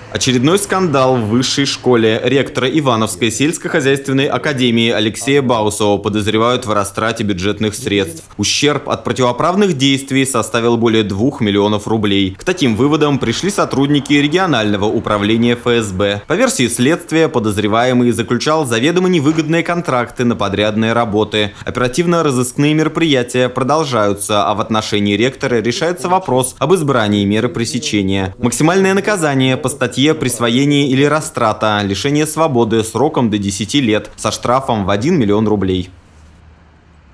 Очередной скандал в высшей школе. Ректора Ивановской сельскохозяйственной академии Алексея Баусова подозревают в растрате бюджетных средств. Ущерб от противоправных действий составил более 2 миллионов рублей. К таким выводам пришли сотрудники регионального управления ФСБ. По версии следствия, подозреваемый заключал заведомо невыгодные контракты на подрядные работы. Оперативно-розыскные мероприятия продолжаются, а в отношении ректора решается вопрос об избрании меры пресечения. Максимальное наказание по статье «Присвоение или растрата», лишение свободы сроком до 10 лет со штрафом в 1 миллион рублей.